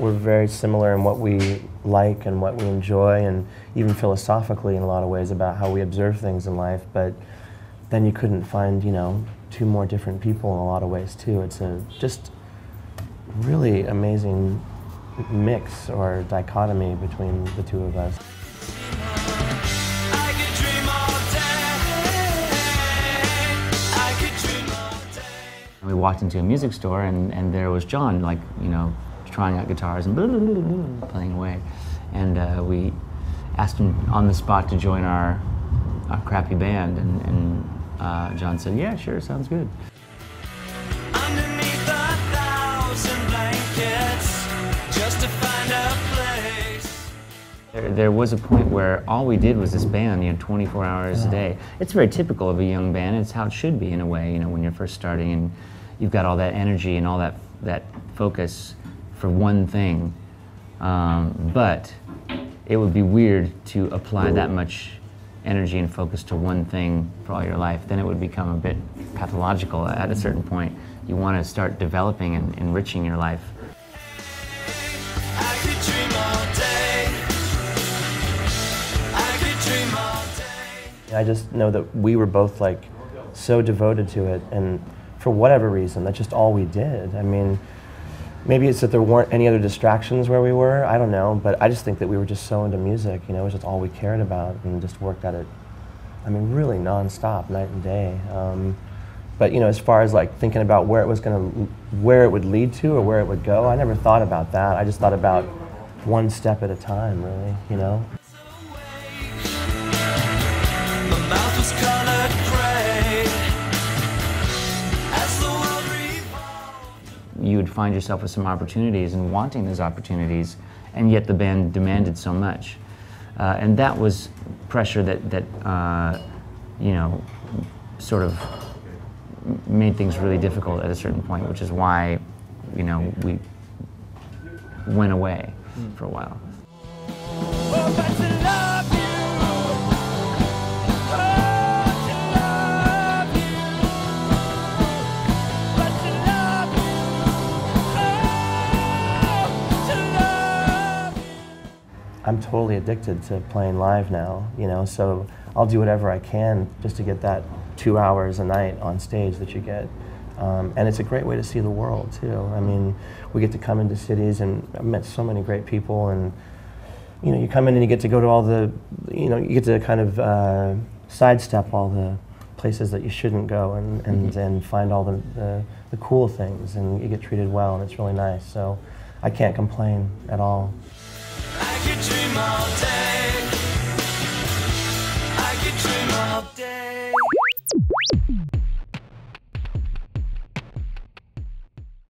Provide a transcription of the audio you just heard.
we're very similar in what we like and what we enjoy, and even philosophically in a lot of ways about how we observe things in life. But then you couldn't find, you know, two more different people in a lot of ways too. It's a just really amazing mix or dichotomy between the two of us. We walked into a music store and there was John, like, you know, trying out guitars and blah, blah, blah, blah, playing away. And we asked him on the spot to join our crappy band, and John said, yeah, sure, sounds good. Underneath 1,000 blankets, just to find a place. There was a point where all we did was this band, you know, 24 hours a day. It's very typical of a young band. It's how it should be in a way, you know, when you're first starting and you've got all that energy and all that focus for one thing. But it would be weird to apply that much energy and focus to one thing for all your life. Then it would become a bit pathological at a certain point. You want to start developing and enriching your life. I could dream all day. I could dream all day. I just know that we were both like so devoted to it, and for whatever reason, that's just all we did. I mean, maybe it's that there weren't any other distractions where we were, I don't know, but I just think that we were just so into music, you know, it was just all we cared about, and just worked at it, I mean, really non-stop, night and day. But, you know, as far as like thinking about where it was where it would lead to or where it would go, I never thought about that. I just thought about one step at a time, really, you know? My mouth was colored gray as the world revolved. You would find yourself with some opportunities and wanting those opportunities, and yet the band demanded so much. And that was pressure that you know, sort of made things really difficult at a certain point, which is why, you know, we went away for a while. Oh, but to love you. I'm totally addicted to playing live now, you know, so I'll do whatever I can just to get that 2 hours a night on stage that you get. And it's a great way to see the world, too. I mean, we get to come into cities, and I've met so many great people, and, you know, you come in and you get to go to all the, you know, you get to kind of sidestep all the places that you shouldn't go, and find all the cool things, and you get treated well, and it's really nice. So I can't complain at all. I could dream all day. I could dream all day.